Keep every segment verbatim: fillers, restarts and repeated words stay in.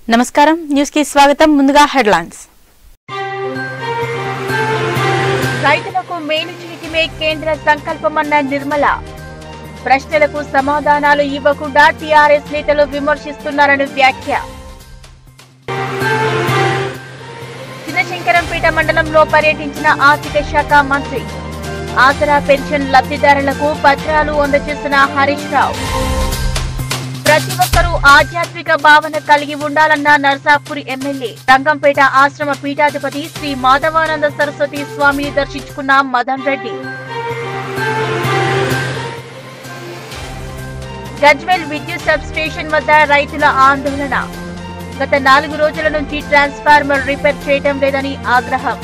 నమస్కారం న్యూస్ కి స్వాగతం ముందుగా హెడ్లైన్స్ రైతులకు మేలు చేయటమే కేంద్ర సంకల్పమన్న నిర్మల ప్రశ్నలకు సమాధానాలు ఇవ్వకుండా టీఆర్ఎస్ నేతలు విమర్శిస్తున్నారని వ్యాఖ్య చిన్నశంకరంపేట మండలంలో పర్యటించిన ఆర్థిక శాఖ మంత్రి ఆసరా పెన్షన్ లబ్ధిదారులకు పత్రాలు అందజేసిన హరీష్ రావు ప్రతి ఒక్కరూ ఆధ్యాత్మిక భావన కలిగి ఉండాలన్న నర్సాపూర్ ఎమ్మెల్యే రంగంపేట ఆశ్రమ పీఠాధిపతి శ్రీ మాధవానంద సరస్వతి స్వామిని దర్శించుకున్న మదన్ రెడ్డి గజ్వేల్ విద్యుత్ సబ్ స్టేషన్ వద్ద రైతుల ఆందోళన గత నాలుగు రోజుల నుంచి ట్రాన్స్ఫార్మర్ రిపేర్ చేయడం లేదని ఆగ్రహం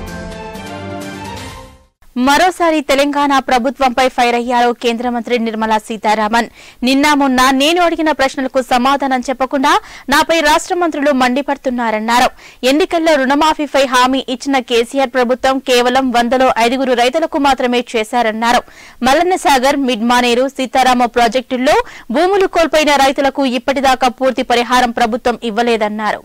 మరోసారి తెలంగాణ ప్రభుత్వంపై ఫైర్ అయ్యారు కేంద్ర మంత్రి నిర్మలా సీతారామన్. నిన్న మొన్న నేను అడిగిన ప్రశ్నలకు సమాధానం చెప్పకుండా నాపై రాష్ట్ర మంత్రులు మండిపడుతున్నారన్నారు. ఎన్నికల్లో రుణమాఫీపై హామీ ఇచ్చిన కేసీఆర్ ప్రభుత్వం కేవలం వందలో ఐదుగురు రైతులకు మాత్రమే చేశారన్నారు. మల్లన్నసాగర్, మిడ్మానేరు, సీతారామ ప్రాజెక్టుల్లో భూములు కోల్పోయిన రైతులకు ఇప్పటిదాకా పూర్తి పరిహారం ప్రభుత్వం ఇవ్వలేదన్నారు.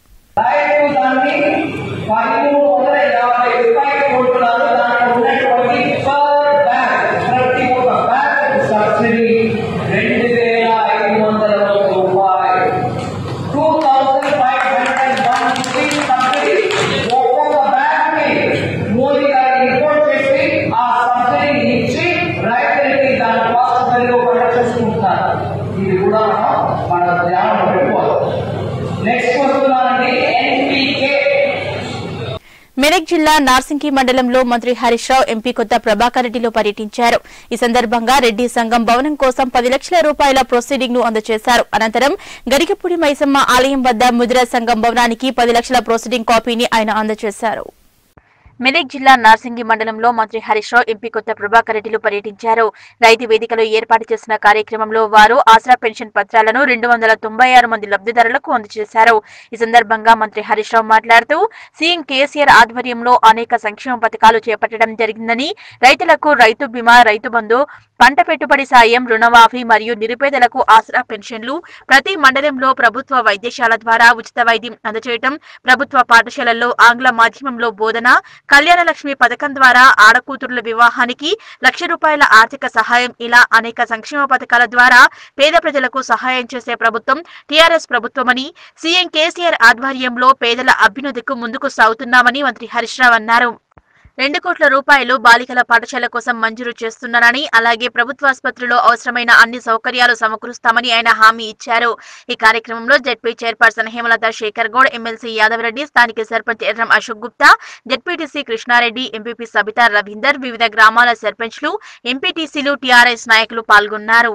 మెదక్ జిల్లా నార్సింగి మండలంలో మంత్రి హరీష్ రావు ఎంపీ కొత్త ప్రభాకర్ రెడ్డిలో పర్యటించారు. ఈ సందర్భంగా రెడ్డి సంఘం భవనం కోసం పది లక్షల రూపాయల ప్రొసీడింగ్ ను అందజేశారు. అనంతరం గరికపూడి మైసమ్మ ఆలయం వద్ద ముదిరా సంఘం భవనానికి పది లక్షల ప్రొసీడింగ్ కాపీని ఆయన అందజేశారు. మెదక్ జిల్లా నార్సింగి మండలంలో మంత్రి హరీష్ రావు ఎంపీ కొత్త ప్రభాకర్ రెడ్డిలు పర్యటించారు. రైతు వేదికలో ఏర్పాటు చేసిన కార్యక్రమంలో వారు ఆసరా పెన్షన్ పత్రాలను రెండు వందల తొంభై ఆరు మంది లబ్ధిదారులకు అందజేశారు. ఈ సందర్భంగా మంత్రి హరీష్ రావు మాట్లాడుతూ సీఎం కేసీఆర్ ఆధ్వర్యంలో అనేక సంక్షేమ పథకాలు చేపట్టడం జరిగిందని, రైతులకు రైతు బీమా, రైతు బంధు, పంట పెట్టుబడి సాయం, రుణమాఫీ మరియు నిరుపేదలకు ఆసరా పెన్షన్లు, ప్రతి మండలంలో ప్రభుత్వ వైద్యశాల ద్వారా ఉచిత వైద్యం అందజేయడం, ప్రభుత్వ పాఠశాలల్లో ఆంగ్ల మాధ్యమంలో బోధన, కళ్యాణ లక్ష్మి పథకం ద్వారా ఆడకూతురుల వివాహానికి లక్ష రూపాయల ఆర్థిక సహాయం, ఇలా అనేక సంక్షేమ పథకాల ద్వారా పేద ప్రజలకు సహాయం చేసే ప్రభుత్వం టీఆర్ఎస్ ప్రభుత్వమని, సీఎం కేసీఆర్ ఆధ్వర్యంలో పేదల అభ్యున్నతికి ముందుకు సాగుతున్నామని మంత్రి హరీష్ రావు అన్నారు. రెండు కోట్ల రూపాయలు బాలికల పాఠశాల కోసం మంజూరు చేస్తున్నారని, అలాగే ప్రభుత్వాసుపత్రిలో అవసరమైన అన్ని సౌకర్యాలు సమకూరుస్తామని ఆయన హామీ ఇచ్చారు. ఈ కార్యక్రమంలో ZP chairperson Hemalatha Shekhar Goud, MLC Yadava Reddy, స్థానిక సర్పంచ్ ఎర్రం అశోక్ గుప్తా, జెడ్పీటీసీ కృష్ణారెడ్డి, ఎంపీపీ సబితా రవీందర్, వివిధ గ్రామాల సర్పంచ్లు, ఎంపీటీసీలు, టీఆర్ఎస్ నాయకులు పాల్గొన్నారు.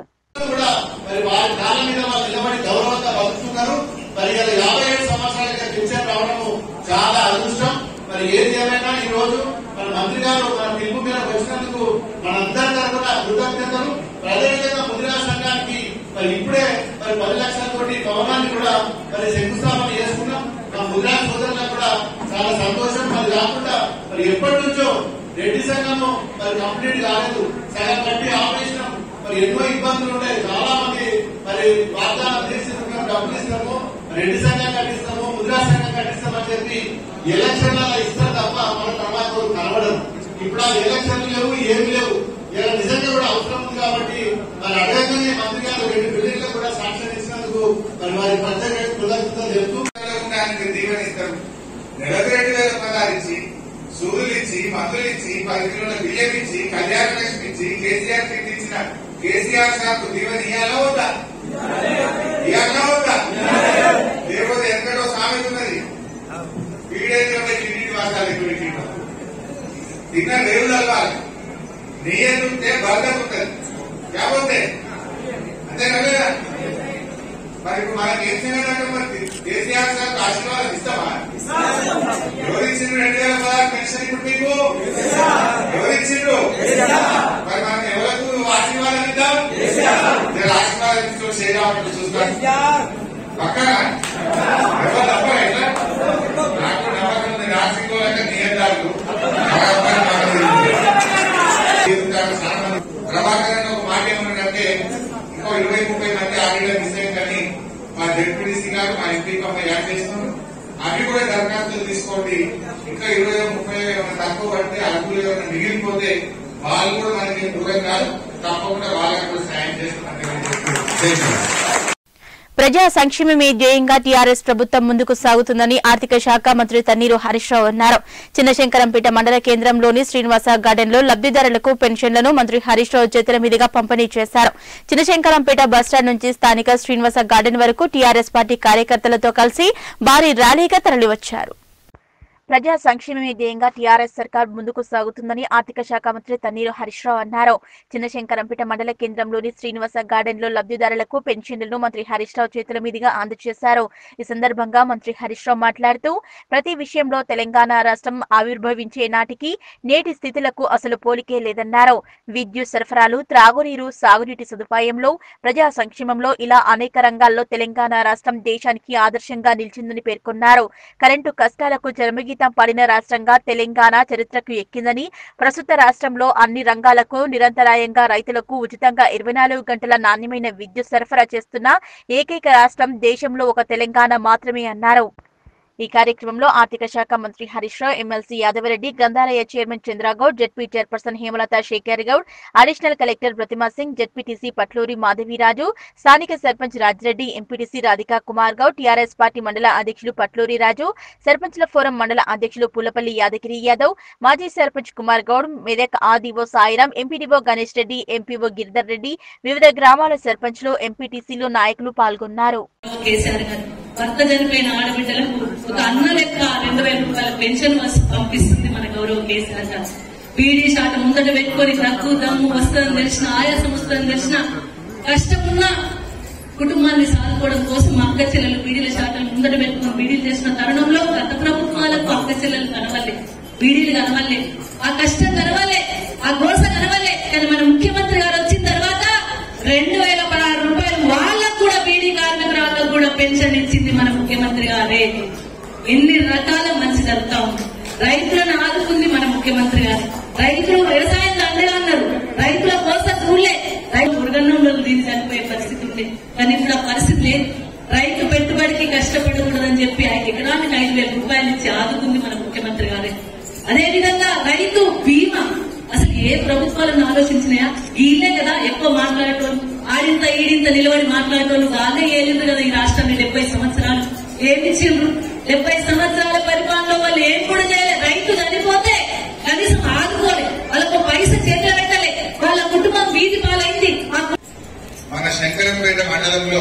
మన మంత్రి గారు మన పిలుపు మీద వచ్చినందుకు మనందరి తరఫున కృతజ్ఞతలు. ప్రజాతంగా ముదిరా సంఘానికి మరి ఇప్పుడే మరి పది లక్షల కోటి భవనాన్ని కూడా మరి శంకుస్థాపన చేసుకున్నాం. మా ముదిరా సోదరులకు కూడా చాలా సంతోషం. మరి కాకుండా మరి ఎప్పటి నుంచో రెడ్డి సంఘము మరి కంప్లీట్ కాలేదు, సగం కట్టి ఆపరేషన్. మరి ఎన్నో ఇబ్బందులు ఉన్నాయి. చాలా మంది మరి వాగ్దానం చేసి డబ్బులు ఇస్తాము, రెడ్డి సంఘం కట్టిస్తాము, ముదిరా సంఘం కట్టిస్తామని చెప్పి ఎలక్షన్లలో ఇస్తారు తప్ప మన తర్వాత కనబడదు. ఇప్పుడు ఆ ఎలక్షన్లు లేవు, ఏమి లేవు. ఇలా నిజంగా కూడా అవసరం ఉంది కాబట్టి మరి అడగగానే మంత్రి గారు రెండు బిల్డింగ్లు కూడా సాక్ష్యం ఇచ్చినందుకు మరి వారి ప్రత్యేక కృతజ్ఞతలు చెప్తూ ఆయనకు దీవెనిస్తారు. నెలకు రెండు వేల పదాలు ఇచ్చి, సూర్యులు ఇచ్చి, మందులు ఇచ్చి, పది కిలోల బియ్యం ఇచ్చి, కళ్యాణ లక్ష్మి ఇచ్చి, కేసీఆర్ కిట్ ఇచ్చిన కేసీఆర్ సార్కు దీవెన ఇయ్యాలా వద్దా? ఇయ్యాలా వద్దా? లేకపోతే ఎక్కడో సామెత ఉన్నది, తిన్న రేవు తలవాలి, నెయ్యంటే బర్గర్ ఉంటుంది కాకపోతే అంతేనా లేదా? మరి ఇప్పుడు మనకి ఏం చేయాలంటే మరి కేసీఆర్ సార్ ఆశీర్వాదం ఇస్తామా? ఎవరిచ్చిండ్రు రెండు వేల పదహారు పెన్షన్? ఇప్పుడు మీకు ఎవరిచ్చిండ్రు? మరి మనం ఎవరికి ఆశీర్వాదం ఇద్దాం? ఆశీర్వాదం ఇస్తూ చేయడం చూస్తాను పక్కన ఎవరు తప్ప ఎట్లా నాకు నమ్మకం ఉంది. రాజకీయ నియంత్రాలు ప్రభాకర్ ఒక మాట ఏమంటే ఇంకో ఇరవై ముప్పై మంది ఆడియో మిస్ అయ్యిందని మా జెడ్పీడీసీ గారు మా ఎంపీ యాడ్ చేస్తున్నాం. అవి కూడా దరఖాస్తులు తీసుకోండి. ఇంకా ఇరవై ముప్పై ఏమైనా తక్కువ పడితే అడుగులు ఏమైనా మిగిలిపోతే వాళ్ళు కూడా మనకి దూరం కాదు, తప్పకుండా వాళ్ళకి కూడా సాయం చేస్తున్నారు. ప్రజా సంక్షేమమే ధ్యేయంగా టీఆర్ఎస్ ప్రభుత్వం ముందుకు సాగుతుందని ఆర్థిక శాఖ మంత్రి తన్నీరు హరీష్ రావు అన్నారు. చిన్నశంకరంపేట మండల కేంద్రంలోని శ్రీనివాస గార్డెన్ లో లబ్దిదారులకు పెన్షన్లను మంత్రి హరీష్ రావు చేతుల మీదుగా పంపిణీ చేశారు. చిన్నశంకరంపేట బస్టాండ్ నుంచి స్థానిక శ్రీనివాస గార్డెన్ వరకు టీఆర్ఎస్ పార్టీ కార్యకర్తలతో కలిసి భారీ ర్యాలీగా తరలివచ్చారు. ప్రజా సంక్షేమమే ధ్యేయంగా టీఆర్ఎస్ సర్కార్ ముందుకు సాగుతుందని ఆర్థిక శాఖ మంత్రి తన్నీరు హరీష్ రావు అన్నారు. చిన్నశంకరంపేట మండల కేంద్రంలోని శ్రీనివాస గార్డెన్ లో లబ్దిదారులకు పెన్షన్లను మంత్రి హరీష్ రావు చేతుల మీదుగా అందజేశారు. ఈ సందర్భంగా మంత్రి హరీష్ రావు మాట్లాడుతూ ప్రతి విషయంలో తెలంగాణ రాష్ట్రం ఆవిర్భవించే నాటికి నేటి స్థితులకు అసలు పోలికే లేదన్నారు. విద్యుత్ సరఫరాలు, త్రాగునీరు, సాగునీటి సదుపాయంలో, ప్రజా సంక్షేమంలో ఇలా అనేక రంగాల్లో తెలంగాణ రాష్ట్రం దేశానికి ఆదర్శంగా నిలిచిందని పేర్కొన్నారు. కరెంటు కష్టాలకు జరమిగి పడిన రాష్ట్రంగా తెలంగాణ చరిత్రకు ఎక్కిందని, ప్రస్తుత రాష్ట్రంలో అన్ని రంగాలకు నిరంతరాయంగా రైతులకు ఉచితంగా ఇరవై నాలుగు గంటల నాణ్యమైన విద్యుత్ సరఫరా చేస్తున్న ఏకైక రాష్ట్రం దేశంలో ఒక తెలంగాణ మాత్రమే అన్నారు. ఈ కార్యక్రమంలో ఆర్థిక శాఖ మంత్రి హరీష్ రావు, ఎమ్మెల్సీ యాదవరెడ్డి, గ్రంథాలయ chairman Chandra Goud, ZP chairperson Hemalatha Shekhar Goud, additional collector Pratima Singh, ZPTC Patluri Madhaviraju, స్థానిక sarpanch Raji Reddy, MPTC Radhika Kumar Goud, TRS party mandal అధ్యక్షులు పట్లూరి రాజు, సర్పంచ్ల ఫోరం మండల అధ్యక్షులు పుల్లపల్లి యాదగిరి యాదవ్, మాజీ sarpanch Kumar Goud, Medak RDO Sairam, MPDO Ganesh Reddy, MPO Giridhar Reddy, వివిధ గ్రామాల సర్పంచ్లు, ఎంపీటీసీలు, నాయకులు పాల్గొన్నారు. భర్త చనిపోయిన ఆడబిడ్డలకు ఒక అన్న లెక్క రెండు వేల రూపాయల పెన్షన్ పంపిస్తుంది మన గౌరవ కేసీఆర్ గారు. బీడీ శాత ముందట పెట్టుకుని దగ్గు దమ్ము వస్తుందని తెలిసిన, ఆయాసం వస్తుందని తెలిసిన, కష్టమున్న కుటుంబాన్ని సాదుకోవడం కోసం అక్క చెల్లెలు బీడీల శాతం ముందట పెట్టుకుని బీడీలు చేసిన తరుణంలో గత ప్రభుత్వాలకు అక్క చెల్లెలు కనవల్లే, బీడీలు కనవల్లే, ఆ కష్టం కనవల్లే, ఆ గోస కనవల్లే. కానీ మన ముఖ్యమంత్రి గారు వచ్చిన తర్వాత రెండు వేల పదహారు రూపాయలు వాళ్ళకు కూడా బీడీ కార్మికురాళ్ళకు కూడా పెన్షన్ ఇచ్చింది మన ముఖ్యమంత్రి గారే. ఎన్ని రకాల మంచి జరుగుతా ఉంది. రైతులను ఆదుకుంది మన ముఖ్యమంత్రి గారు. రైతులు వ్యవసాయం అండగా అన్నారు, రైతుల కోసం చూడలే, రైతు మృగన్నంలో దీన్ని చనిపోయే పరిస్థితి ఉంది. కానీ ఇప్పుడు ఆ పరిస్థితి లేదు. రైతు పెట్టుబడికి కష్టపడకూడదని చెప్పి ఎకరానికి ఐదు వేల రూపాయలు ఇచ్చి ఆదుకుంది మన ముఖ్యమంత్రి గారే. అదేవిధంగా రైతు బీమా అసలు ఏ ప్రభుత్వాలను ఆలోచించినాయా? వీళ్ళే కదా ఎక్కువ మాట్లాడేటోళ్ళు, ఆడింత ఈడింత నిలబడి మాట్లాడేటోళ్ళు వాళ్ళే ఏలింది కదా ఈ రాష్ట్రాన్ని డెబ్బై సంవత్సరాలు. ఏమిచ్చిండ్రు? డెబ్బై సంవత్సరాల పరిపాలనలో వాళ్ళు ఏం కూడా చేయలేదు. రైతు చనిపోతే కనీసం ఆదుకోలే, వాళ్ళకు పైస చేతులు పెట్టలే, వాళ్ళ కుటుంబం వీధి పాలైంది. మన శంకరంపేట మండలంలో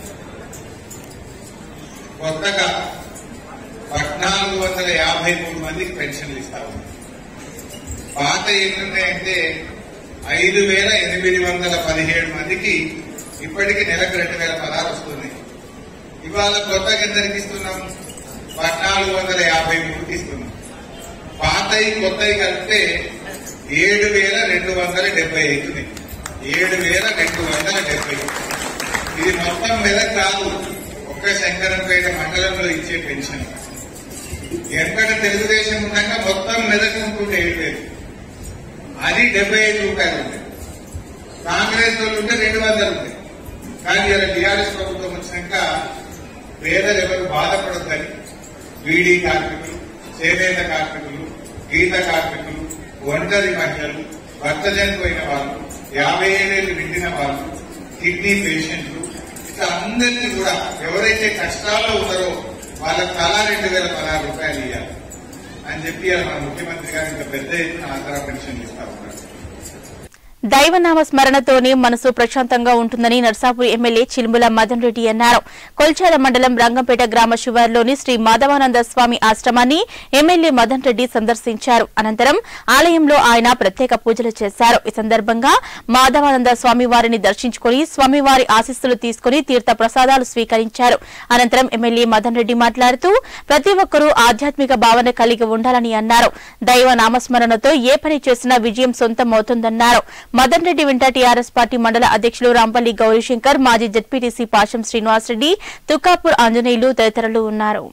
కొత్తగా పద్నాలుగు వందల యాభై మూడు మందికి పెన్షన్లు ఇస్తారు. పాత ఏంటంటే ఐదు వేల ఎనిమిది వందల పదిహేడు మందికి ఇప్పటికి నెలకు రెండు వేల పదహారు వస్తుంది. ఇవాళ కొత్తగా ఎందరికి ఇస్తున్నాం? పద్నాలుగు వందల యాభై మూడుకి ఇస్తున్నాం. పాతయి కొత్తవి కలిపితే ఏడు వేల రెండు వందల డెబ్బై అవుతుంది. ఏడు వేల రెండు వందల డెబ్బై ఇది మొత్తం మెదక్ కాదు, ఒక్క శంకరంపేట మండలంలో ఇచ్చే పెన్షన్. ఎక్కడ తెలుగుదేశం ఉండగా మొత్తం మెదక్ ఉంటుంటే ఏడు వేలు, అది డెబ్బై ఐదు రూపాయలు ఉంటాయి. కాంగ్రెస్ వాళ్ళు ఉంటే రెండు వందలు ఉంటాయి. కానీ ఇలా టీఆర్ఎస్ ప్రభుత్వం వచ్చినాక పేదలు ఎవరు బాధపడొద్దని బీడీ కార్మికులు, చేనేత కార్మికులు, గీత కార్మికులు, ఒంటరి మహిళలు, భర్త చనిపోయిన వాళ్ళు, యాభై ఏడేళ్లు నిండిన వాళ్ళు, కిడ్నీ పేషెంట్లు, ఇట్లా అందరినీ కూడా ఎవరైతే కష్టాల్లో ఉన్నారో వాళ్ళకి తలా రెండు వేల పదహారు రూపాయలు ఇవ్వాలి అని చెప్పి మన ముఖ్యమంత్రి గారు ఇంత పెద్ద ఎత్తున ఆసరా పెన్షన్ ఇస్తా ఉన్నారు. దైవనామ స్మరణతోనే మనసు ప్రశాంతంగా ఉంటుందని నర్సాపూర్ ఎమ్మెల్యే చిలుముల మదన్ రెడ్డి అన్నారు. కొల్చాల మండలం రంగంపేట గ్రామ శివారులోని శ్రీ మాధవానంద స్వామి ఆశ్రమాన్ని ఎమ్మెల్యే మదన్ రెడ్డి సందర్శించారు. అనంతరం ఆలయంలో ఆయన ప్రత్యేక పూజలు చేశారు. ఈ సందర్భంగా మాధవానంద స్వామి వారిని దర్శించుకుని స్వామివారి ఆశీస్సులు తీసుకుని తీర్థ ప్రసాదాలు స్వీకరించారు. అనంతరం ఎమ్మెల్యే మదన్ రెడ్డి మాట్లాడుతూ ప్రతి ఒక్కరూ ఆధ్యాత్మిక భావన కలిగి ఉండాలని అన్నారు. దైవ నామస్మరణతో ఏ పని చేసినా విజయం సొంతమవుతుందన్నారు. మదన్ రెడ్డి వెంట టీఆర్ఎస్ పార్టీ మండల అధ్యక్షులు రాంపల్లి గౌరీశంకర్, మాజీ జెడ్పీటీసీ పాశం శ్రీనివాసరెడ్డి, తుకాపూర్ ఆంజనేయులు తదితరులు ఉన్నారు.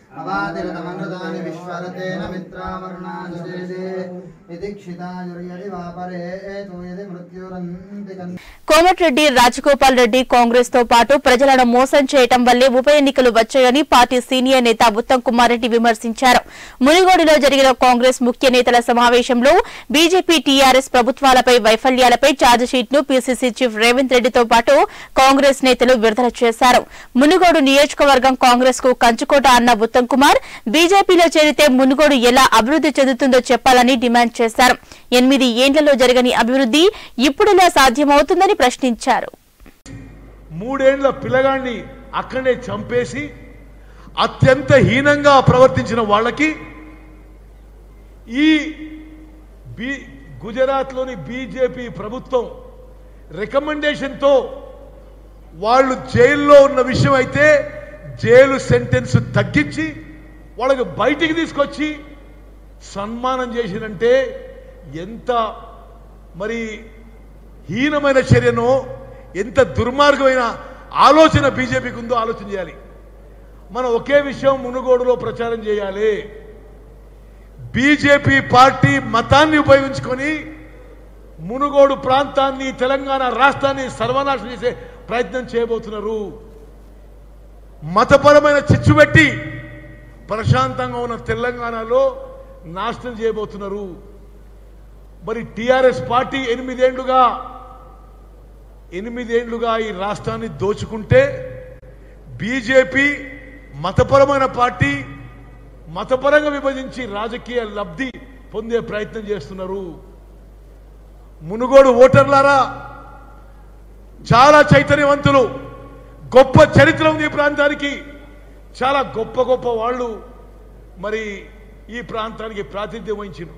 अवादिरतमनृतानि विश्वरतेन मित्रावर्णाजुषेदे इति क्षितायुर्यदि वापरे एतो यदि मृत्युरन्तिकन् కోమటిరెడ్డి రాజగోపాల్ రెడ్డి కాంగ్రెస్ తో పాటు ప్రజలను మోసం చేయడం వల్లే ఉప ఎన్నికలు వచ్చాయని పార్టీ సీనియర్ నేత ఉత్తమ్ కుమార్ రెడ్డి విమర్శించారు. మునిగోడులో జరిగిన కాంగ్రెస్ ముఖ్య నేతల సమావేశంలో బీజేపీ టీఆర్ఎస్ ప్రభుత్వాలపై వైఫల్యాలపై ఛార్జిషీట్ ను పీసీసీ చీఫ్ రేవంత్ రెడ్డితో పాటు కాంగ్రెస్ నేతలు విడుదల చేశారు. మునుగోడు నియోజకవర్గం కాంగ్రెస్ కు కంచుకోట అన్న ఉత్తమ్ కుమార్ బీజేపీలో చేరితే మునుగోడు ఎలా అభివృద్ది చెందుతుందో చెప్పాలని డిమాండ్ చేశారు. ఎనిమిది ఏండ్లలో జరగని అభివృద్ది ఇప్పుడెలా సాధ్యమవుతుందని ప్రశ్నించారు. మూడేండ్ల పిల్లగాన్ని అక్కడే చంపేసి అత్యంత హీనంగా ప్రవర్తించిన వాళ్ళకి ఈ బి గుజరాత్లోని బీజేపీ ప్రభుత్వం రికమెండేషన్తో వాళ్ళు జైల్లో ఉన్న విషయం అయితే జైలు సెంటెన్స్ తగ్గించి వాళ్ళకి బయటికి తీసుకొచ్చి సన్మానం చేసినంటే ఎంత మరి హీనమైన చర్యనో ఎంత దుర్మార్గమైన ఆలోచన బీజేపీకి ఉందో ఆలోచన చేయాలి. మనం ఒకే విషయం మునుగోడులో ప్రచారం చేయాలి. బీజేపీ పార్టీ మతాన్ని ఉపయోగించుకొని మునుగోడు ప్రాంతాన్ని తెలంగాణ రాష్ట్రాన్ని సర్వనాశనం చేసే ప్రయత్నం చేయబోతున్నారు. మతపరమైన చిచ్చు పెట్టి ప్రశాంతంగా ఉన్న తెలంగాణలో నాశనం చేయబోతున్నారు. మరి టీఆర్ఎస్ పార్టీ ఎనిమిదేండ్లుగా ఎనిమిదేండ్లుగా ఈ రాష్ట్రాన్ని దోచుకుంటే బీజేపీ మతపరమైన పార్టీ మతపరంగా విభజించి రాజకీయ లబ్ధి పొందే ప్రయత్నం చేస్తున్నారు. మునుగోడు ఓటర్లారా, చాలా చైతన్యవంతులు, గొప్ప చరిత్ర ఉంది ఈ ప్రాంతానికి. చాలా గొప్ప గొప్ప వాళ్ళు మరి ఈ ప్రాంతానికి ప్రాతినిధ్యం వహించారు.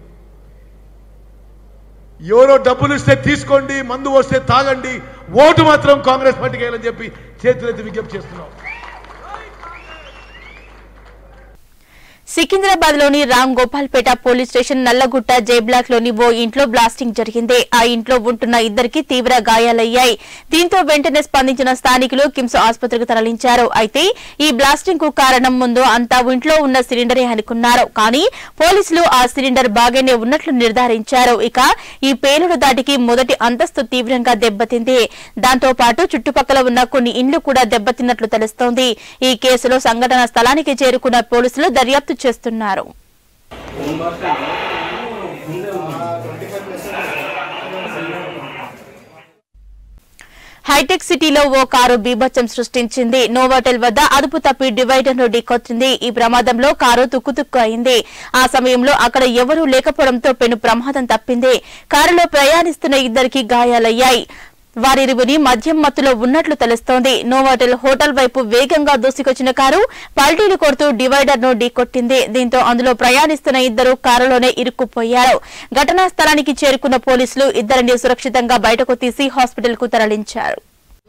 ఎవరో డబ్బులు ఇస్తే తీసుకోండి, మందు వస్తే తాగండి, ఓటు మాత్రం కాంగ్రెస్ పార్టీకి వేయాలని చెప్పి చేతులెత్తి విజ్ఞప్తి చేస్తున్నాం. సికింద్రాబాద్ లోని Ram Gopalpet police station Nallagutta J block లోని ఓ ఇంట్లో బ్లాస్టింగ్ జరిగింది. ఆ ఇంట్లో ఉంటున్న ఇద్దరికి తీవ్ర గాయాలయ్యాయి. దీంతో వెంటనే స్పందించిన స్థానికులు కిమ్స్ ఆసుపత్రికి తరలించారు. అయితే ఈ బ్లాస్టింగ్ కు కారణం ముందు అంతా ఇంట్లో ఉన్న సిలిండరే అనుకున్నారు. కానీ పోలీసులు ఆ సిలిండర్ బాగానే ఉన్నట్లు నిర్ధారించారు. ఇక ఈ పేలుడు దాటికి మొదటి అంతస్తు తీవ్రంగా దెబ్బతింది. దాంతో పాటు చుట్టుపక్కల ఉన్న కొన్ని ఇండ్లు కూడా దెబ్బతిన్నట్లు తెలుస్తోంది. ఈ కేసులో సంఘటన స్థలానికి చేరుకున్న పోలీసులు దర్యాప్తు చేస్తున్నారు. హైటెక్ సిటీలో ఓ కారు బీభత్సం సృష్టించింది. నోవాటెల్ వద్ద అదుపు తప్పి డివైడర్ ను ఢీకొట్టింది. ఈ ప్రమాదంలో కారు తుక్కుతుక్కు అయింది. ఆ సమయంలో అక్కడ ఎవరూ లేకపోవడంతో పెను ప్రమాదం తప్పింది. కారులో ప్రయాణిస్తున్న ఇద్దరికి గాయాలయ్యాయి. వారిరువుని మద్యం మత్తులో ఉన్నట్లు తెలుస్తోంది. నోవాటెల్ హోటల్ వైపు వేగంగా దూసుకొచ్చిన కారు పల్టీలు కొడుతూ డివైడర్ ను ఢీకొట్టింది. దీంతో అందులో ప్రయాణిస్తున్న ఇద్దరు కారులోనే ఇరుక్కుపోయారు. ఘటనా స్థలానికి చేరుకున్న పోలీసులు ఇద్దరిని సురక్షితంగా బయటకు తీసి హాస్పిటల్ కు తరలించారు.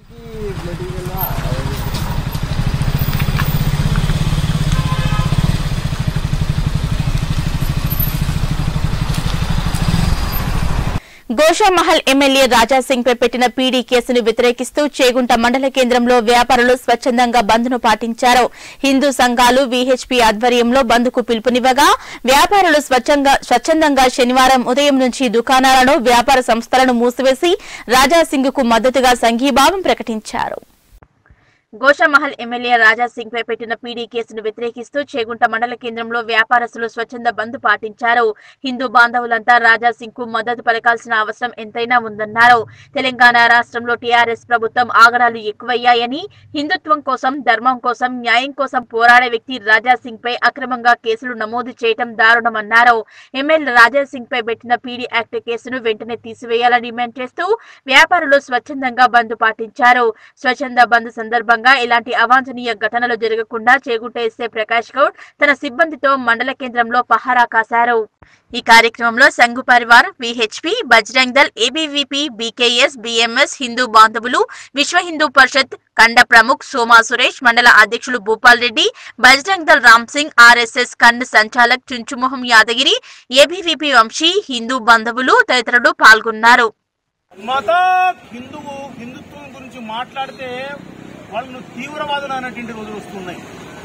గోషామహల్ ఎమ్మెల్యే రాజాసింగ్ పై పెట్టిన పీడీ కేసును వ్యతిరేకిస్తూ చేగుంట మండల కేంద్రంలో వ్యాపారులు స్వచ్ఛందంగా బంద్ ను పాటించారు. హిందూ సంఘాలు వీహెచ్పీ ఆధ్వర్యంలో బంద్ కు పిలుపునివ్వగా వ్యాపారులు స్వచ్ఛందంగా శనివారం ఉదయం నుంచి దుకాణాలను, వ్యాపార సంస్థలను మూసివేసి రాజాసింగ్ కు మద్దతుగా సంఘీభావం ప్రకటించారు. గోషామహల్ ఎమ్మెల్యే రాజాసింగ్ పై పెట్టిన పీడీ కేసును వ్యతిరేకిస్తూ చేగుంట మండల కేంద్రంలో వ్యాపారస్తులు స్వచ్ఛంద బంద్ పాటించారు. హిందూ బాంధవులంతా రాజాసింగ్ కు మద్దతు పలకాల్సిన అవసరం ఎంతైనా ఉందన్నారు. తెలంగాణ రాష్ట్రంలో టీఆర్ఎస్ ప్రభుత్వం ఆగడాలు ఎక్కువయ్యాయని, హిందుత్వం కోసం, ధర్మం కోసం, న్యాయం కోసం పోరాడే వ్యక్తి రాజాసింగ్ పై అక్రమంగా కేసులు నమోదు చేయడం దారుణమన్నారు. ఎమ్మెల్యే రాజాసింగ్ పై పెట్టిన పీడీ యాక్ట్ కేసును వెంటనే తీసివేయాలని డిమాండ్ చేస్తూ వ్యాపారులు స్వచ్ఛందంగా బంద్ పాటించారు. స్వచ్ఛంద బంద్ సందర్భంగా ఇలాంటి అవాంఛనీయ ఘటనలు జరగకుండా చేగుంట ఎస్ఐ ప్రకాష్ గౌడ్ తన సిబ్బందితో మండల కేంద్రంలో పహారా కాశారు. ఈ కార్యక్రమంలో Sangh Parivar, VHP, Bajrang Dal, ABVP, BKS, BMS, Hindu బాంధవులు, విశ్వ హిందూ పరిషత్, కండ ప్రముఖ్ సోమా సురేష్, మండల అధ్యక్షులు భూపాల్ రెడ్డి, బజరంగ్ దళ్ రామ్ సింగ్, ఆర్ఎస్ఎస్ కండ్ సంచాలక్ చుంచుమొహం యాదగిరి, ఏబీవీపీ వంశీ, హిందూ బంధువులు తదితరులు పాల్గొన్నారు. మత హిందువు హిందుత్వం గురించి మాట్లాడితే వాళ్ళను తీవ్రవాదులు అనేటువంటి రోజులు వస్తున్నాయి.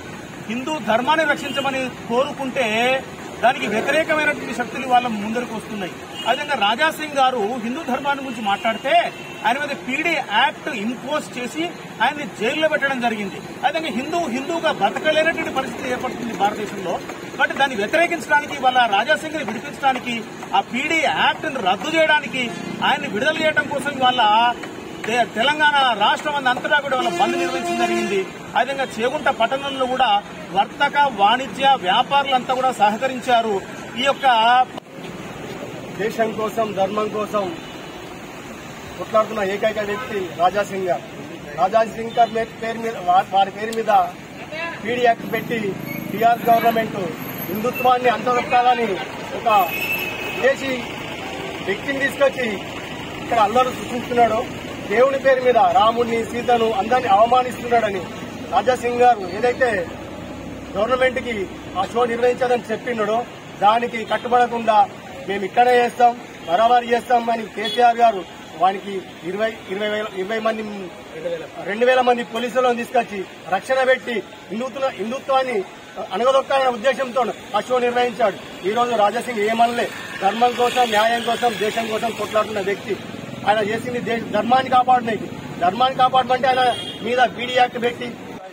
హిందూ ధర్మాన్ని రక్షించమని కోరుకుంటే దానికి వ్యతిరేకమైనటువంటి శక్తులు వాళ్ళ ముందరకు వస్తున్నాయి. అదేవిధంగా రాజాసింగ్ గారు హిందూ ధర్మాన్ని గురించి మాట్లాడితే ఆయన మీద పీడీ యాక్ట్ ఇంపోజ్ చేసి ఆయన్ని జైల్లో పెట్టడం జరిగింది. అదేవిధంగా హిందూ హిందూగా బతకలేనటువంటి పరిస్థితి ఏర్పడుతుంది భారతదేశంలో. బట్ దాన్ని వ్యతిరేకించడానికి వాళ్ళ రాజాసింగ్ ని విడిపించడానికి ఆ పీడీ యాక్ట్ ను రద్దు చేయడానికి ఆయన్ని విడుదల చేయడం కోసం వాళ్ళ తెలంగాణ రాష్ట్రం అంతటా కూడా వాళ్ళ బంద్ నిర్వహించడం జరిగింది. అదేవిధంగా చేగుంట పట్టణంలో కూడా వర్తక వాణిజ్య వ్యాపారులంతా కూడా సహకరించారు. ఈ యొక్క దేశం కోసం ధర్మం కోసం కొట్లాడుతున్న ఏకైక వ్యక్తి రాజాసింగ్ గారు. రాజాసింగ్ గారి పేరు మీద వారి పేరు మీద పీడీ యాక్ట్ పెట్టి టీఆర్ఎస్ గవర్నమెంట్ హిందుత్వాన్ని అంతరొక్కాలని ఒక విదేశీ వ్యక్తిని తీసుకొచ్చి ఇక్కడ అల్లరు సృష్టిస్తున్నాడు. దేవుని పేరు మీద రాముడిని సీతను అందరినీ అవమానిస్తున్నాడని రాజాసింగ్ గారు ఏదైతే గవర్నమెంట్ కి ఆ షో నిర్వహించాలని చెప్పినాడో దానికి కట్టుబడకుండా మేము ఇక్కడే చేస్తాం బరాబరి చేస్తాం అని కేసీఆర్ గారు వానికి ఇరవై ఇరవై వేల ఇరవై మంది రెండు వేల మంది పోలీసులను తీసుకొచ్చి రక్షణ పెట్టి హిందుత్వ హిందుత్వాన్ని అనగదొక్కాలనే ఉద్దేశంతో ఆ షో నిర్వహించాడు. ఈ రోజు రాజాసింగ్ ఏమనలే, ధర్మం కోసం న్యాయం కోసం దేశం కోసం కొట్లాడుతున్న వ్యక్తి. ఆయన చేసింది ధర్మాన్ని కాపాడడానికి. ధర్మాన్ని కాపాడమంటే ఆయన మీద పీడీ యాక్ట్ పెట్టి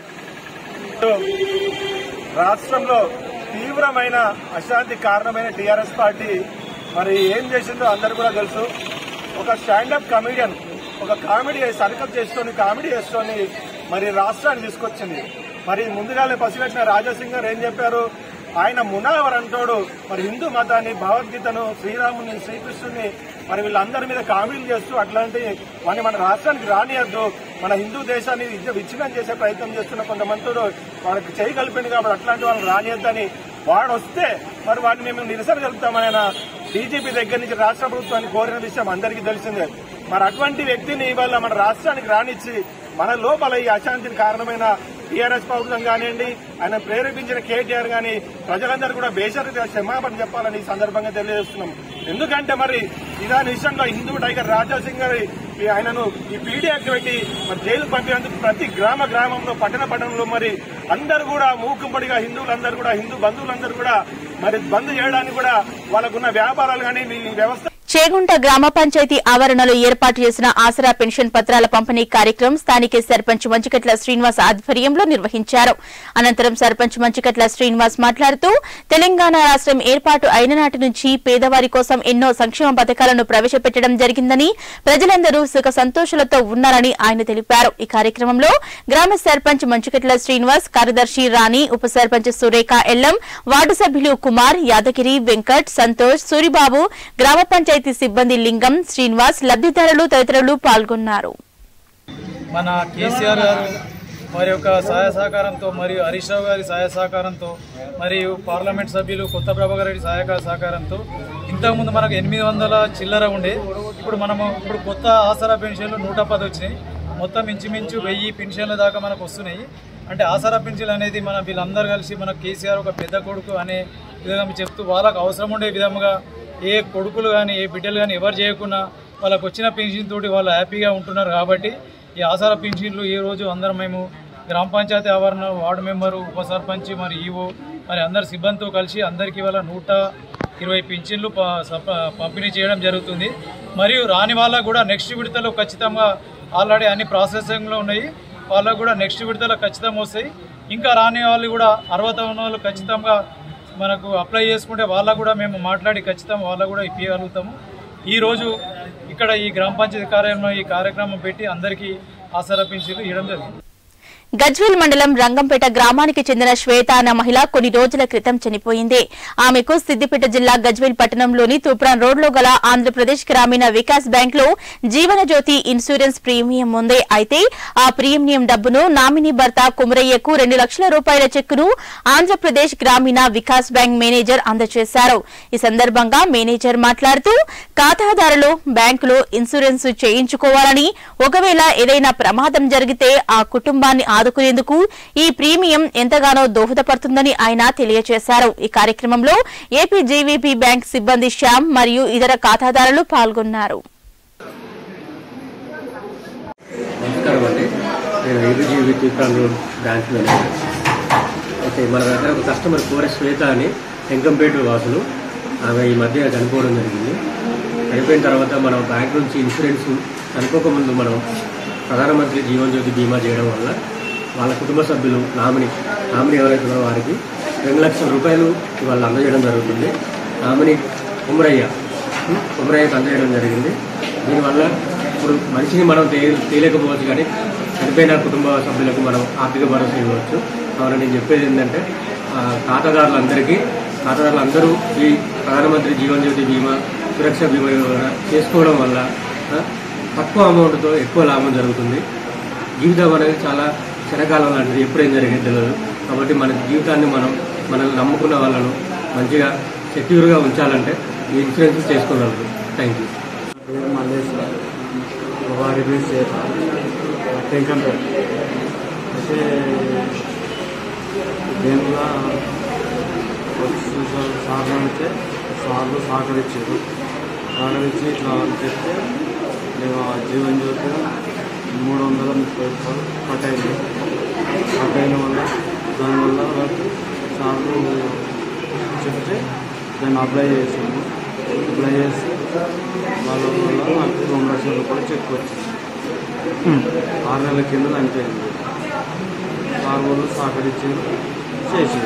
రాష్ట్రంలో తీవ్రమైన అశాంతి కారణమైన టీఆర్ఎస్ పార్టీ మరి ఏం చేసిందో అందరూ కూడా తెలుసు. ఒక స్టాండప్ కమెడియన్ ఒక కామెడీ సర్కల్ చేసుకొని కామెడీ చేసుకొని మరి రాష్ట్రాన్ని తీసుకొచ్చింది. మరి ముందుగానే పసిగట్టిన రాజాసింగ్ గారు ఏం చెప్పారు, ఆయన మునావర్ అంటాడు మరి హిందూ మతాన్ని భగవద్గీతను శ్రీరాముని శ్రీకృష్ణుని మరి వీళ్ళందరి మీద కామెడీలు చేస్తూ అట్లాంటి వాడిని మన రాష్ట్రానికి రానియద్దు, మన హిందూ దేశాన్ని విచ్ఛిన్నం చేసే ప్రయత్నం చేస్తున్న కొంతమంది వాళ్ళకి చేయి కలిపింది కాబట్టి అట్లాంటి వాళ్ళని రానియద్దని వాడు వస్తే మరి వాడిని మేము నిరసన జరుపుతామని ఆయన డీజీపీ దగ్గర నుంచి రాష్ట్ర ప్రభుత్వాన్ని కోరిన విషయం అందరికీ తెలిసిందే. మరి అటువంటి వ్యక్తిని ఇవాళ మన రాష్ట్రానికి రానిచ్చి మన లోపల ఈ అశాంతికి కారణమైన టీఆర్ఎస్ ప్రభుత్వం కానివ్వండి, ఆయన ప్రేరేపించిన కేటీఆర్ గాని ప్రజలందరూ కూడా బేషరతుగా క్షమాపణ చెప్పాలని ఈ సందర్భంగా తెలియజేస్తున్నాం. ఎందుకంటే మరి ఇదాని విషయంలో హిందూ టైగర్ రాజాసింగ్ గారి ఆయనను ఈ పీడీ యాక్ట్ పెట్టి మరి జైలు పంపినందుకు ప్రతి గ్రామ గ్రామంలో పట్టణ పట్టణంలో మరి అందరూ కూడా మూకుమ్మడిగా హిందువులందరూ కూడా హిందూ బంధువులందరూ కూడా మరి బంద్ చేయడానికి కూడా వాళ్ళకున్న వ్యాపారాలు కానీ ఈ వ్యవస్థ చేగుంట గ్రామ పంచాయతీ ఆవరణలో ఏర్పాటు చేసిన ఆసరా పెన్షన్ పత్రాల పంపిణీ కార్యక్రమం స్థానిక సర్పంచ్ మంచికట్ల శ్రీనివాస్ ఆధ్వర్యంలో నిర్వహించారు. అనంతరం సర్పంచ్ మంచికట్ల శ్రీనివాస్ మాట్లాడుతూ తెలంగాణ రాష్ట్రం ఏర్పాటు అయిన నాటి నుంచి పేదవారి కోసం ఎన్నో సంక్షేమ పథకాలను ప్రవేశపెట్టడం జరిగిందని, ప్రజలందరూ సుఖ సంతోషాలతో ఉన్నారని ఆయన తెలిపారు. ఈ కార్యక్రమంలో గ్రామ సర్పంచ్ మంచికట్ల శ్రీనివాస్, కార్యదర్శి రాణి, ఉప సర్పంచ్ సురేఖ ఎల్లం, వార్డు సభ్యులు కుమార్, యాదగిరి, వెంకట్, సంతోష్, సూరిబాబు, గ్రామ పంచాయతీ సిబ్బంది లింగం, శ్రీనివాస్, లబ్ధిదారులు తదితరులు పాల్గొన్నారు. మన కేసీఆర్ గారు మరి యొక్క సహాయ సహకారంతో మరియు హరీష్ రావు గారి సహాయ సహకారంతో మరియు పార్లమెంట్ సభ్యులు కొత్త ప్రభాకర్ రెడ్డి సహాయ సహకారంతో ఇంతకుముందు మనకు ఎనిమిది వందల చిల్లర ఉండే ఇప్పుడు మనము ఇప్పుడు కొత్త ఆసరా పెన్షన్లు నూట పది వచ్చినాయి. మొత్తం ఇంచుమించు వెయ్యి పెన్షన్ల దాకా మనకు వస్తున్నాయి. అంటే ఆసరా పెన్షన్ అనేది మన వీళ్ళందరూ కలిసి మన కేసీఆర్ ఒక పెద్ద కొడుకు అనే విధంగా చెప్తూ వాళ్ళకు అవసరం ఉండే విధంగా ఏ కొడుకులు కానీ ఏ బిడ్డలు కానీ ఎవరు చేయకుండా వాళ్ళకు వచ్చిన పెన్షన్ తోటి వాళ్ళు హ్యాపీగా ఉంటున్నారు. కాబట్టి ఈ ఆసరా పెన్షన్లు ఈ రోజు అందరం మేము గ్రామ పంచాయతీ ఆవరణ వార్డు మెంబరు, ఉప సర్పంచ్ మరి ఈవో మరి అందరి సిబ్బందితో కలిసి అందరికీ వాళ్ళ నూట ఇరవై పెన్షన్లు పంపిణీ చేయడం జరుగుతుంది. మరియు రాని వాళ్ళకు కూడా నెక్స్ట్ విడతలో ఖచ్చితంగా ఆల్రెడీ అన్ని ప్రాసెసింగ్లో ఉన్నాయి. వాళ్ళకు కూడా నెక్స్ట్ విడతలో ఖచ్చితంగా వస్తాయి. ఇంకా రాని వాళ్ళు కూడా అర్హత ఉన్న వాళ్ళు ఖచ్చితంగా మనకు అప్లై చేసుకుంటే వాళ్ళకు కూడా మేము మాట్లాడి ఖచ్చితంగా వాళ్ళకు కూడా ఇప్పగలుగుతాము. ఈరోజు ఇక్కడ ఈ గ్రామ పంచాయతీ కార్యాలయంలో ఈ కార్యక్రమం పెట్టి అందరికీ ఆసరా పెన్షన్లు ఇవ్వడం జరిగింది. గజ్వేల్ మండలం రంగంపేట గ్రామానికి చెందిన శ్వేత అన్న మహిళ కొన్ని రోజుల క్రితం చనిపోయింది. ఆమెకు సిద్దిపేట జిల్లా గజ్వేల్ పట్టణంలోని తూప్రాన్ రోడ్లో గల ఆంధ్రప్రదేశ్ గ్రామీణ వికాస్ బ్యాంక్ లో జీవన జ్యోతి ఇన్సూరెన్స్ ప్రీమియం ఉంది. అయితే ఆ ప్రీమియం డబ్బును నామినీ భర్త కుమరయ్యకు రెండు లక్షల రూపాయల చెక్కును ఆంధ్రప్రదేశ్ గ్రామీణ వికాస్ బ్యాంక్ మేనేజర్ అందజేశారు. ఈ సందర్భంగా మేనేజర్ మాట్లాడుతూ ఖాతాదారులు బ్యాంకులో ఇన్సూరెన్స్ చేయించుకోవాలని, ఒకవేళ ఏదైనా ప్రమాదం జరిగితే ఆ కుటుంబాన్ని ఆదుకునేందుకు ఈ ప్రీమియం ఎంతగానో దోహదపడుతుందని ఆయన తెలియజేశారు. ఈ కార్యక్రమంలో ఏపీ జీవీపీ బ్యాంక్ సిబ్బంది శ్యామ్ మరియు ఇతర ఖాతాదారులు పాల్గొన్నారు. అయితే మన దగ్గర ఒక కస్టమర్ కోర శ్వేత అని ఎంకంపేట వాసులు, ఆమె ఈ మధ్య చనిపోవడం జరిగింది. చనిపోయిన తర్వాత మనం బ్యాంక్ నుంచి ఇన్సూరెన్స్ చనిపోకముందు మనం ప్రధానమంత్రి జీవన్ జ్యోతి బీమా చేయడం వల్ల వాళ్ళ కుటుంబ సభ్యులు నామిని నామిని ఎవరైతే ఉన్నారో వారికి రెండు లక్షల రూపాయలు వాళ్ళు అందజేయడం జరుగుతుంది. నామిని కుమరయ్య కుమరయ్యకు అందజేయడం జరిగింది. దీనివల్ల ఇప్పుడు మనిషిని మనం తే తేలేకపోవచ్చు, కానీ చనిపోయిన కుటుంబ సభ్యులకు మనం ఆర్థిక భరోసా ఇవ్వచ్చు. కావున నేను చెప్పేది ఏంటంటే ఖాతాదారులందరికీ ఖాతాదారులందరూ ఈ ప్రధానమంత్రి జీవన్ జ్యోతి బీమా సురక్ష బీమా చేసుకోవడం వల్ల తక్కువ అమౌంట్తో ఎక్కువ లాభం జరుగుతుంది. జీవితం అనేది చాలా చిరకాలం లాంటిది, ఎప్పుడేం జరిగేది తెలియదు. కాబట్టి మన జీవితాన్ని మనం మనల్ని నమ్ముకున్న వాళ్ళను మంచిగా సెక్యూర్గా ఉంచాలంటే ఈ ఇన్సూరెన్స్ చేసుకోగలరు. Thank you. అయితే దేనిగా సార్లు అయితే సార్లు సహకరించారు. సహకరించి ఇట్లా చెప్తే నేను జీవన్ జ్యోతి మూడు వందల ముప్పై రూపాయలు కట్ అయింది. కట్ అయిన వల్ల దానివల్ల సార్లు చెప్తే దాన్ని అప్లై చేసాము. అప్లై చేసి వాళ్ళ వల్ల నాకు రెండు లక్షల రూపాయలు చెక్ వచ్చింది. ఆరు నెలల కింద చనిపోయింది. సార్ వాళ్ళు సహకరించి చేసింది.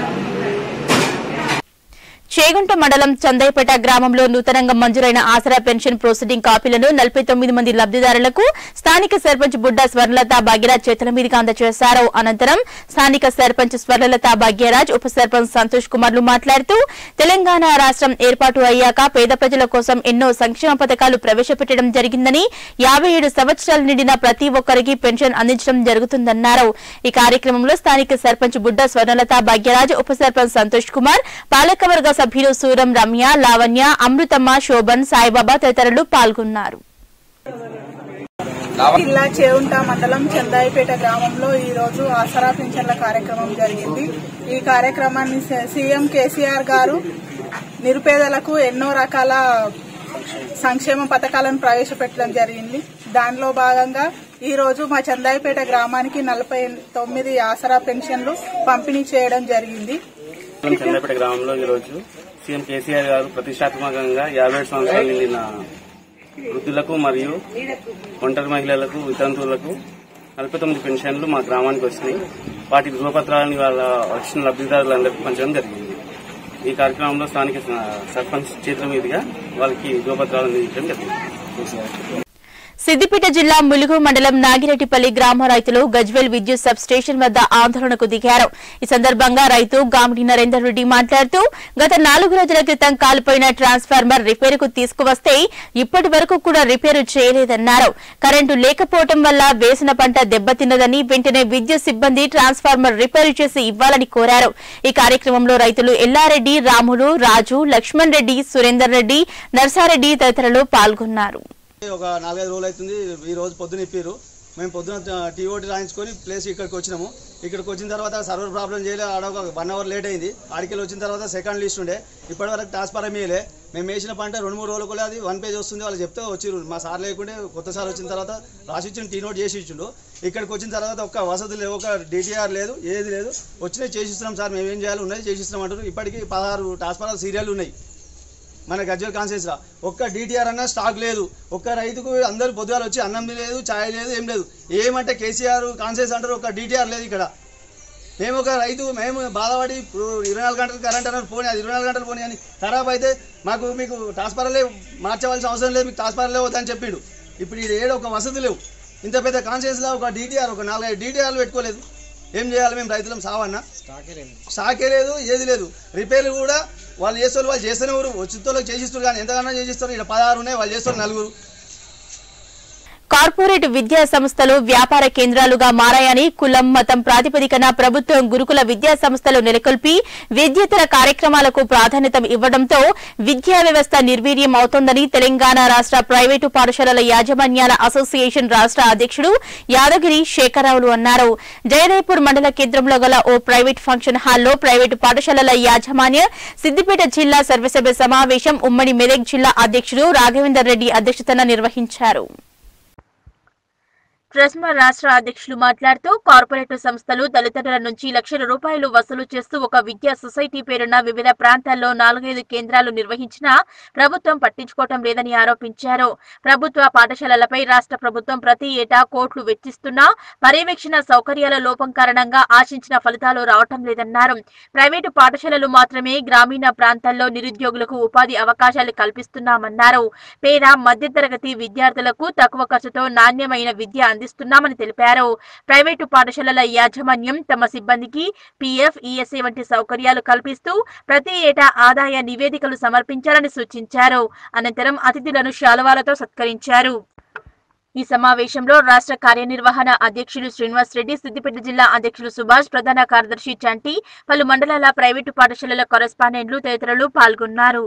చేగుంట మండలం చందైపేట గ్రామంలో నూతనంగా మంజూరైన ఆసరా పెన్షన్ ప్రొసీడింగ్ కాపీలను నలభై తొమ్మిది మంది లబ్దిదారులకు స్థానిక సర్పంచ్ బుడ్డా స్వర్ణలత భాగ్యరాజ్ చేతుల మీదుగా అందజేశారు. అనంతరం స్థానిక సర్పంచ్ స్వర్ణలత భాగ్యరాజ్, ఉప సర్పంచ్ సంతోష్ కుమార్లు మాట్లాడుతూ తెలంగాణ రాష్ట్రం ఏర్పాటు అయ్యాక పేద ప్రజల కోసం ఎన్నో సంక్షేమ పథకాలు ప్రవేశపెట్టడం జరిగిందని, యాభై ఏడు సంవత్సరాలు నిండిన ప్రతి ఒక్కరికి పెన్షన్ అందించడం జరుగుతుందన్నారు. ఈ కార్యక్రమంలో స్థానిక సర్పంచ్ బుడ్డా స్వర్ణలత భాగ్యరాజ్, ఉప సర్పంచ్ సంతోష్ కుమార్, పాలకవర్గ సభ్యులు సూరం, రమ్య, లావణ్య, అమృతమ్మ, శోభన్, సాయిబాబా తదితరులు పాల్గొన్నారు. జిల్లా చేగుంట మండలం చందాయిపేట గ్రామంలో ఈ రోజు ఆసరా పింఛన్ల కార్యక్రమం జరిగింది. ఈ కార్యక్రమాన్ని సీఎం కేసీఆర్ గారు నిరుపేదలకు ఎన్నో రకాల సంక్షేమ పథకాలను ప్రవేశపెట్టడం జరిగింది. దానిలో భాగంగా ఈ రోజు మా చందాయిపేట గ్రామానికి నలభై తొమ్మిది ఆసరా పెన్షన్లు పంపిణీ చేయడం జరిగింది. చందాయిపేట గ్రామంలో ఈరోజు సీఎం కేసీఆర్ గారు ప్రతిష్టాత్మకంగా యాభై ఏడు సంవత్సరాలు నిండిన వృద్ధులకు మరియు ఒంటరి మహిళలకు, వితంతువులకు నలభై తొమ్మిది పెన్షన్లు మా గ్రామానికి వచ్చినాయి. వాటి ధృవపత్రాలని వాళ్ళ వచ్చిన లబ్దిదారులందరికీ పంచడం జరిగింది. ఈ కార్యక్రమంలో స్థానిక సర్పంచ్ చేతుల మీదుగా వాళ్ళకి ధృవపత్రాలు అందించడం జరిగింది. సిద్దిపేట జిల్లా ములుగు మండలం నాగిరెడ్డిపల్లి గ్రామ రైతులు గజ్వేల్ విద్యుత్ సబ్ స్టేషన్ వద్ద ఆందోళనకు దిగారు. ఈ సందర్భంగా రైతు గామిడి నరేందర్ రెడ్డి మాట్లాడుతూ గత నాలుగు రోజుల క్రితం కాలిపోయిన ట్రాన్స్ఫార్మర్ రిపేరుకు తీసుకువస్తే ఇప్పటి వరకు కూడా రిపేరు చేయలేదన్నారు. కరెంటు లేకపోవడం వల్ల వేసిన పంట దెబ్బతిన్నదని, వెంటనే విద్యుత్ సిబ్బంది ట్రాన్స్ఫార్మర్ రిపేరు చేసి ఇవ్వాలని కోరారు. ఈ కార్యక్రమంలో రైతులు ఎల్లారెడ్డి, రాములు, రాజు, లక్ష్మణ్ రెడ్డి, సురేందర్ రెడ్డి, నర్సారెడ్డి తదితరులు పాల్గొన్నారు. ఒక నాలుగైదు రోజులు అవుతుంది. ఈ రోజు పొద్దున ఇప్పారు. మేము పొద్దున టీఓటీ రాయించుకొని ప్లేస్ ఇక్కడికి వచ్చినాము. ఇక్కడికి వచ్చిన తర్వాత సర్వర్ ప్రాబ్లం చేయలే, ఆడ ఒక వన్ అవర్ లేట్ అయింది. ఆడికెళ్ళి వచ్చిన తర్వాత సెకండ్ లిస్ట్ ఉండే, ఇప్పటి వరకు ట్రాన్స్ఫారం వేయలే. మేము వేసిన పంట రెండు మూడు రోజులకు అది వన్ పేజ్ వస్తుంది. వాళ్ళు చెప్తే వచ్చిర్రు. మా సార్ లేకుంటే కొత్త సార్ వచ్చిన తర్వాత రాసి ఇచ్చిన టీ నోట్ చేసి ఇచ్చిండు. ఇక్కడికి వచ్చిన తర్వాత ఒక్క వసతి లేవు, ఒక డిటిఆర్ లేదు, ఏది లేదు. వచ్చినాయి చేసిస్తున్నాం సార్, మేము ఏం చేయాలి, ఉన్నాయి చేసిస్తున్నాం అంటారు. ఇప్పటికీ పదహారు ట్రాన్స్ఫార్మర్ సీరియల్ ఉన్నాయి మన గజ్వేల్ కాన్సెన్స్ లా. ఒక్క డిటిఆర్ అన్న స్టాక్ లేదు. ఒక్క రైతుకు అందరూ పొద్దుగాలు వచ్చి అన్నం లేదు, ఛాయ్ లేదు, ఏం లేదు. ఏమంటే కేసీఆర్ కాన్సెన్స్ అంటారు, ఒక డిటిఆర్ లేదు ఇక్కడ. మేము ఒక రైతు, మేము బాధపడి ఇరవై నాలుగు గంటలు కరెంట్ అన్నారు, పోనీ అది ఇరవై నాలుగు గంటలు పోనీ అని ఖరాబ్ అయితే మాకు మీకు ట్రాన్స్ఫార్మర్లే మార్చవలసిన అవసరం లేదు, మీకు ట్రాన్స్ఫార్మర్లే వద్దని చెప్పిండు. ఇప్పుడు ఇది ఏదో ఒక వసతి లేవు. ఇంత పెద్ద కాన్సెన్స్లో ఒక డిటిఆర్, ఒక నాలుగైదు డిటిఆర్లు పెట్టుకోలేదు. ఏం చేయాలి మేము రైతులం? సావన్నా స్టాకే లేదు, ఏది లేదు. రిపేర్లు కూడా వాళ్ళు చేస్తారు, వాళ్ళు చేస్తూనే ఊరు వచ్చిన చేసిస్తారు. కానీ ఎంతగానో చేసిస్తారు. ఇక్కడ పదహారు ఉన్నాయి, వాళ్ళు చేస్తారు నలుగురు. కార్పొరేట్ విద్యా సంస్థలు వ్యాపార కేంద్రాలుగా మారాయని, కులం, మతం ప్రాతిపదికన ప్రభుత్వం గురుకుల విద్యా సంస్థలు నెలకొల్పి విద్యేతర కార్యక్రమాలకు ప్రాధాన్యత ఇవ్వడంతో విద్యా వ్యవస్థ నిర్వీర్యం అవుతోందని తెలంగాణ రాష్ట ప్రైవేటు పాఠశాలల యాజమాన్యాల అసోసియేషన్ రాష్ట అధ్యక్షుడు యాదగిరి శేఖరరావులు అన్నారు. జయదేపూర్ మండల కేంద్రంలో గల ఓ ప్రైవేట్ ఫంక్షన్ హాల్లో ప్రైవేటు పాఠశాలల యాజమాన్య సిద్దిపేట జిల్లా సర్వసభ్య సమావేశం ఉమ్మడి మెదక్ జిల్లా అధ్యక్షుడు రాఘవేందర్ రెడ్డి అధ్యక్షతన నిర్వహించారు. ట్రెస్మా రాష్ట్ర అధ్యక్షులు మాట్లాడుతూ కార్పొరేట్ సంస్థలు తల్లిదండ్రుల నుంచి లక్షల రూపాయలు వసూలు చేస్తూ ఒక విద్యా సొసైటీ పేరున వివిధ ప్రాంతాల్లో నాలుగైదు కేంద్రాలు నిర్వహించినా ప్రభుత్వం పట్టించుకోవటం లేదని ఆరోపించారు. ప్రభుత్వ పాఠశాలలపై రాష్ట్ర ప్రభుత్వం ప్రతి ఏటా కోట్లు వెచ్చిస్తున్నా పర్యవేక్షణ సౌకర్యాల లోపం కారణంగా ఆశించిన ఫలితాలు రావటం లేదన్నారు. ప్రైవేటు పాఠశాలలు మాత్రమే గ్రామీణ ప్రాంతాల్లో నిరుద్యోగులకు ఉపాధి అవకాశాలు కల్పిస్తున్నామన్నారు. పేద మధ్యతరగతి విద్యార్థులకు తక్కువ ఖర్చుతో నాణ్యమైన విద్య అందిస్తున్నామని తెలిపారు. ప్రైవేటు పాఠశాలల యాజమాన్యం తమ సిబ్బందికి పీఎఫ్, ఈఎస్ఐ వంటి సౌకర్యాలు కల్పిస్తూ ప్రతి ఏటా ఆదాయ నివేదికలు సమర్పించాలని సూచించారు. అనంతరం అతిథులను శాలువాలతో సత్కరించారు. ఈ సమావేశంలో రాష్ట్ర కార్యనిర్వహణ అధ్యక్షులు శ్రీనివాస్ రెడ్డి, సిద్దిపేట జిల్లా అధ్యక్షులు సుభాష్, ప్రధాన కార్యదర్శి చంటి, పలు మండలాల ప్రైవేటు పాఠశాలల కరెస్పాండెంట్లు తదితరులు పాల్గొన్నారు.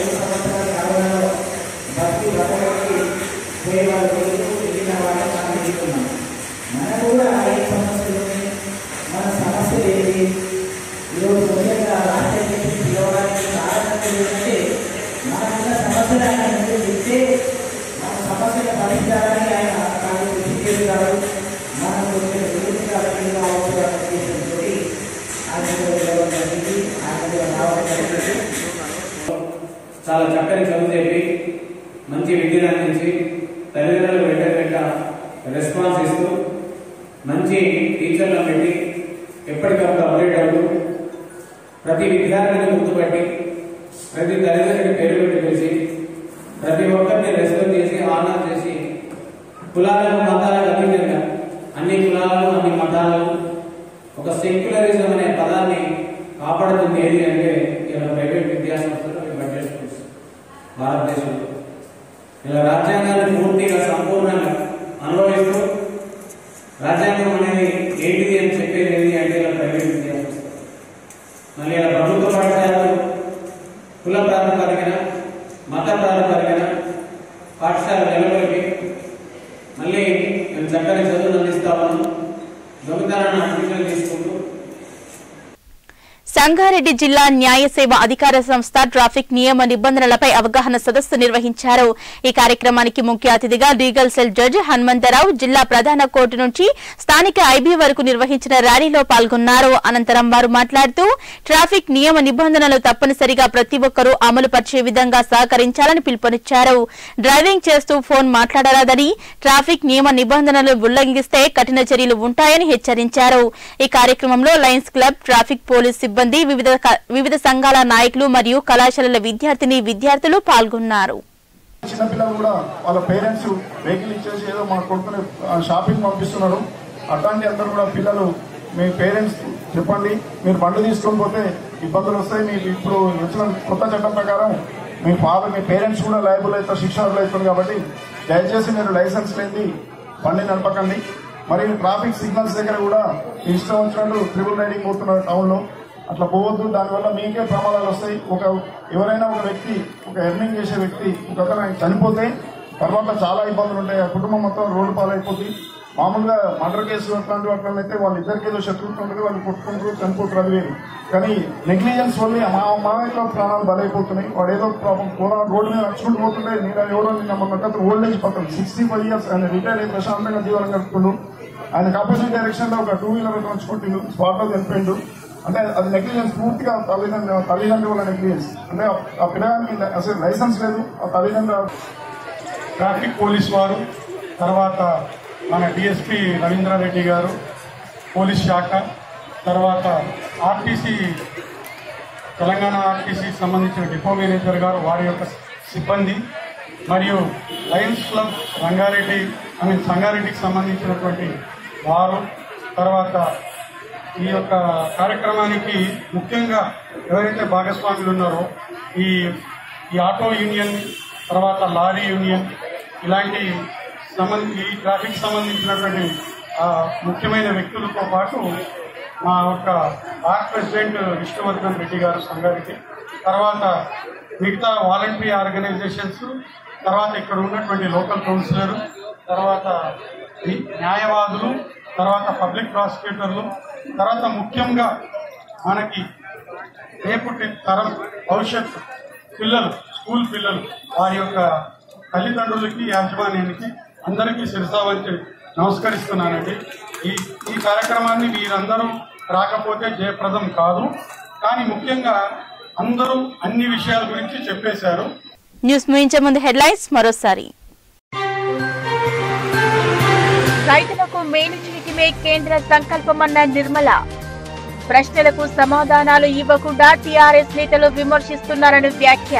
చాలా చక్కని చదువు చెప్పి మంచి విద్యను అందించి తల్లిదండ్రులు వెంట వెంట రెస్పాన్స్ ఇస్తూ మంచి టీచర్లను పెట్టి ఎప్పటికప్పుడు అప్డేట్ అవుతూ ప్రతి విద్యార్థిని గుర్తుపట్టి ప్రతి తల్లిదండ్రుని పేరు పెట్టి పిలిచి ప్రతి ఒక్కరిని రెస్పెక్ట్ చేసి ఆనర్ చేసి కులాలకు మతాలకు అతీతంగా అన్ని కులాలు అన్ని మతాలు ఒక సెక్యులరిజం అనే పదాన్ని కాపాడుతుంది ఏది అంటే ఇలా ప్రైవేట్ విద్యా సంస్థలు బడ్జెట్ స్కూల్స్ భారతదేశంలో ఇలా రాజ్యాంగాన్ని పూర్తిగా సంపూర్ణంగా అనుభవిస్తూ రాజ్యాంగం అనేది ఏంటిది అని చెప్పేది ఏంటి అంటే ఇలా ప్రైవేట్ విద్యా సంస్థ. మళ్ళీ ఇలా ప్రభుత్వ పాఠశాలలు కుల ప్రాతిపదికన మత ప్రాతిపదికన పాఠశాల నెలకొల్పి మళ్ళీ మేము చక్కని చదువులు అందిస్తామని దొంగతనాన్ని అభివృద్ధి తీసుకుంటూ సంగారెడ్డి జిల్లా న్యాయ సేవ అధికార సంస్థ ట్రాఫిక్ నియమ నిబంధనలపై అవగాహన సదస్సు నిర్వహించారు. ఈ కార్యక్రమానికి ముఖ్య అతిథిగా లీగల్ సెల్ జడ్జి హనుమంతరావు, జిల్లా ప్రధాన కోర్టు నుంచి స్థానిక ఐబీ వరకు నిర్వహించిన ర్యాలీలో పాల్గొన్నారు. అనంతరం వారు మాట్లాడుతూ ట్రాఫిక్ నియమ నిబంధనలు తప్పనిసరిగా ప్రతి ఒక్కరూ అమలు పరిచే విధంగా సహకరించాలని పిలుపునిచ్చారు. డ్రైవింగ్ చేస్తూ ఫోన్ మాట్లాడరాదని, ట్రాఫిక్ నియమ నిబంధనలు ఉల్లంఘిస్తే కఠిన చర్యలు ఉంటాయని హెచ్చరించారు. ఈ కార్యక్రమంలో లయన్స్ క్లబ్, ట్రాఫిక్ పోలీస్ సిబ్బంది, వివిధ వివిధ సంఘాల నాయకులు మరియు కళాశాలల విద్యార్థిని విద్యార్థులు పాల్గొన్నారు. చిన్నపిల్లలు కూడా వాళ్ళ పేరెంట్స్ వెహికల్ ఇచ్చేసి ఏదో మన కొడుకుని షాపింగ్ పంపిస్తున్నారు. అట్లాంటి అందరూ కూడా పిల్లలు మీ పేరెంట్స్ చెప్పండి, మీరు బండి తీసుకొని పోతే ఇబ్బందులు వస్తాయి. మీకు ఇప్పుడు వచ్చిన కొత్త చట్టం ప్రకారం మీ ఫాదర్ మీ పేరెంట్స్ కూడా లయబుల్ అవుతారు, శిక్షార్హులు అవుతుంది. కాబట్టి దయచేసి మీరు లైసెన్స్ లేని బండి నడపకండి. మరియు ట్రాఫిక్ సిగ్నల్స్ దగ్గర కూడా ఇష్టం వచ్చినట్టు ట్రిపుల్ రైడింగ్ పోతున్నారు టౌన్లో, అట్లా పోవద్దు. దానివల్ల మీకే ప్రమాదాలు వస్తాయి. ఒక ఎవరైనా ఒక వ్యక్తి, ఒక ఎర్నింగ్ చేసే వ్యక్తి ఒక చనిపోతే తర్వాత చాలా ఇబ్బందులు ఉంటాయి. ఆ కుటుంబం మొత్తం రోడ్డు పాలైపోతుంది. మామూలుగా మర్డర్ కేసు అట్లాంటివి అట్లయితే వాళ్ళిద్దరికి ఏదో శత్రుత్వం ఉంటుంది, వాళ్ళు కొట్టుకుంటారు, చనిపోతారు, అది వేరు. కానీ నెగ్లిజెన్స్ వల్ల మా మా యొక్క ప్రాణాలు బలైపోతున్నాయి. వాడు ఏదో ప్రాబ్లం రోడ్డు మీద నడుచుకుంటూ పోతుంటే నేను ఎవరో నిన్న మొన్న ఓల్డ్ ఏజ్ పక్కన సిక్స్టీ ఫైవ్ ఇయర్స్ ఆయన రిటైర్ అయ్యి ప్రశాంతంగా జీవనం గడుపుతుండు. ఆయనకు ఆపోజిట్ డైరెక్షన్ లో ఒక టూ వీలర్ నడుచుకుంటుండు, స్పాట్ లో చనిపోయిండు. అంటే అది నెగ్లిజెన్స్, పూర్తిగా తల్లిదండ్రుల తల్లిదండ్రుల వల్ల నెగ్లిజెన్స్. అంటే ఆ పిల్లగానికి అసలు లైసెన్స్ లేదు. ఆ తల్లిదండ్రుల ట్రాఫిక్ పోలీస్ వారు, తర్వాత మన డిఎస్పీ రవీంద్రారెడ్డి గారు, పోలీస్ శాఖ, తర్వాత ఆర్టీసీ తెలంగాణ ఆర్టీసీకి సంబంధించిన డిపో మేనేజర్ గారు, వారి యొక్క సిబ్బంది, మరియు లయన్స్ క్లబ్ రంగారెడ్డి అని సంగారెడ్డికి సంబంధించినటువంటి వారు, తర్వాత ఈ యొక్క కార్యక్రమానికి ముఖ్యంగా ఎవరైతే భాగస్వాములు ఉన్నారో ఈ ఈ ఆటో యూనియన్, తర్వాత లారీ యూనియన్, ఇలాంటి సంబంధి ఈ ట్రాఫిక్ సంబంధించినటువంటి ముఖ్యమైన వ్యక్తులతో పాటు మా యొక్క ఆర్ట్ ప్రెసిడెంట్ విష్ణువర్ధన్ రెడ్డి గారు సంగారెడ్డి, తర్వాత మిగతా వాలంటరీ ఆర్గనైజేషన్స్, తర్వాత ఇక్కడ ఉన్నటువంటి లోకల్ కౌన్సిలర్, తర్వాత న్యాయవాదులు, తర్వాత పబ్లిక్ ప్రాసిక్యూటర్లు, తర్వాత ముఖ్యంగా మనకి రేపటి తరం భవిష్యత్తు పిల్లలు, స్కూల్ పిల్లలు, వారి యొక్క తల్లిదండ్రులకి, యాజమాన్యానికి అందరికీ శిరసావంచి నమస్కరిస్తున్నానండి. ఈ ఈ కార్యక్రమాన్ని మీరందరూ రాకపోతే జయప్రదం కాదు. కానీ ముఖ్యంగా అందరూ అన్ని విషయాల గురించి చెప్పేశారు. న్యూస్ ముగించే ముందు హెడ్లైన్స్ మరోసారి. రైతులకు మేలు చేయటమే కేంద్ర సంకల్పమన్న నిర్మల. ప్రశ్నలకు సమాధానాలు ఇవ్వకుండా టీఆర్ఎస్ నేతలు విమర్శిస్తున్నారని వ్యాఖ్య.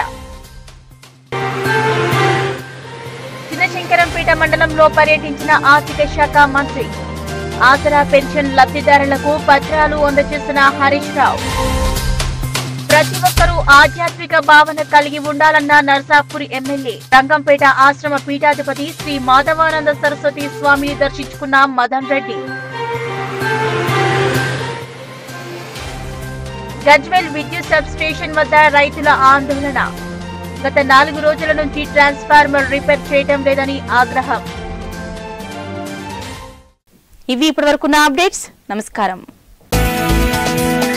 చిన్నశంకరంపేట మండలంలో పర్యటించిన ఆర్థిక శాఖ మంత్రి. ఆసరా పెన్షన్ లబ్ధిదారులకు పత్రాలు అందజేసిన హరీష్ రావు. ప్రతి ఒక్కరూ ఆధ్యాత్మిక భావన కలిగి ఉండాలన్న నర్సాపూర్ ఎమ్మెల్యే. రంగంపేట ఆశ్రమ పీఠాధిపతి శ్రీ మాధవానంద సరస్వతి స్వామిని దర్శించుకున్న మదన్ రెడ్డి. గజ్వేల్ విద్యుత్ సబ్ స్టేషన్ వద్ద రైతుల ఆందోళన. గత నాలుగు రోజుల నుంచి ట్రాన్స్ఫార్మర్ రిపేర్ చేయడం లేదని ఆగ్రహం. ఇవి ఇప్పటివరకున్న అప్డేట్స్. నమస్కారం.